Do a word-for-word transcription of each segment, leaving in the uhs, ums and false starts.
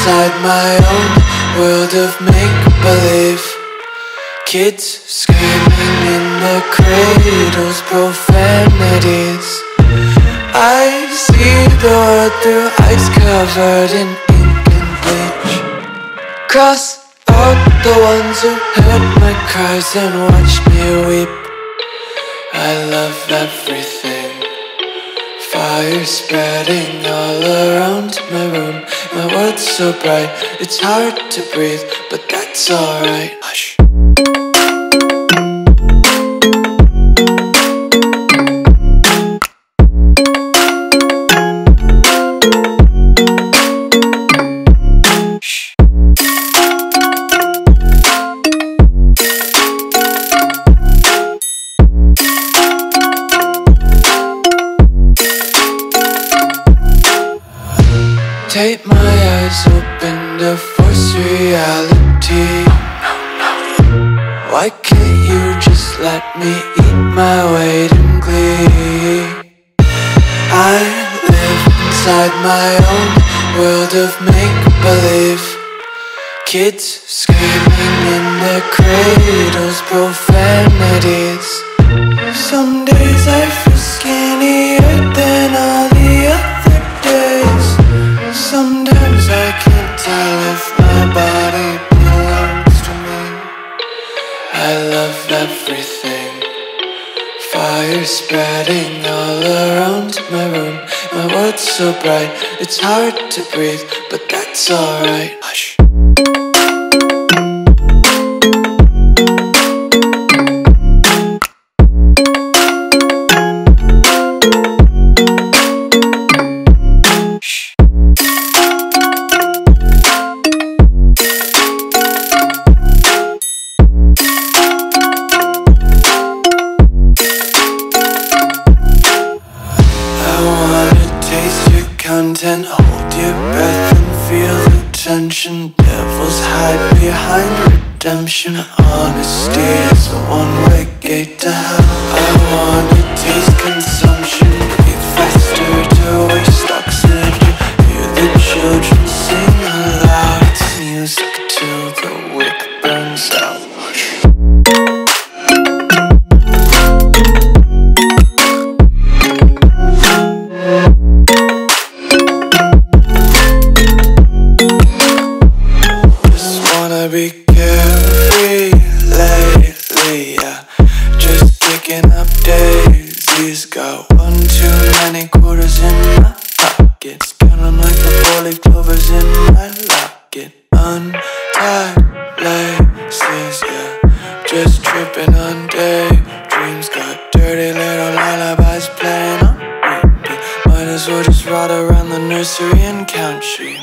inside my own world of make-believe. Kids screaming in their cradles, profanities. I see the world through ice covered in ink and bleach. Cross out the ones who heard my cries and watched me weep. I love everything. Fire spreading all around my room. My world's so bright, it's hard to breathe, but that's alright. Hush. Tape my eyes open to force reality. Why can't you just let me eat my weight in glee? I live inside my own world of make-believe. Kids screaming in their cradles, profanities. Some days I feel skinnier than all the other days. Sometimes I can't tell if my body belongs to me. I love everything. Fire spreading all around my room. My world's so bright, it's hard to breathe, but that's alright. Hush. Content, hold your breath and feel the tension. Devils hide behind redemption. Honesty is a one-way gate to hell. I wanna taste consumption. Breathe faster to waste oxygen. Hear the children sing aloud. It's music till the wick burns out. Be carefree lately, yeah. Just picking up daisies. Got one too many quarters in my pockets. Counting like the four-leaf clovers in my locket. Untied laces, yeah. Just tripping on daydreams. Got dirty little lullabies playing on repeat. Might as well just ride around the nursery and count sheep.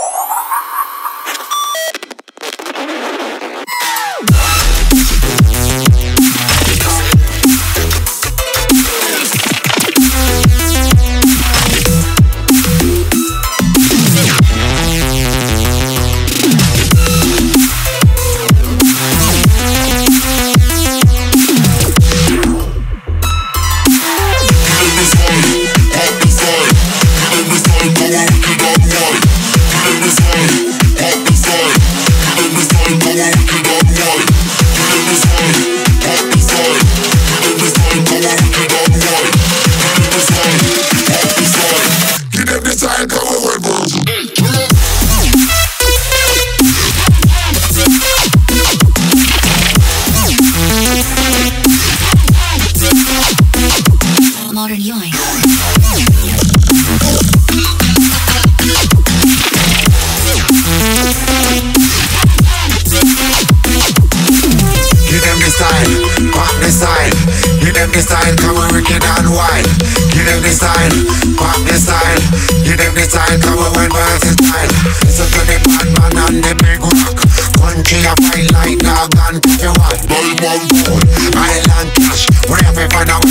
Modern yoink. Give them the style, pop the style. Give them the style, come on, wicked and wild. Give them the style, pop the style. Give them the style, come on, when versatile. Listen to the bad man and the big rock. Country a fight like dog and coffee one. Diamond gold, island cash. Wherever you find a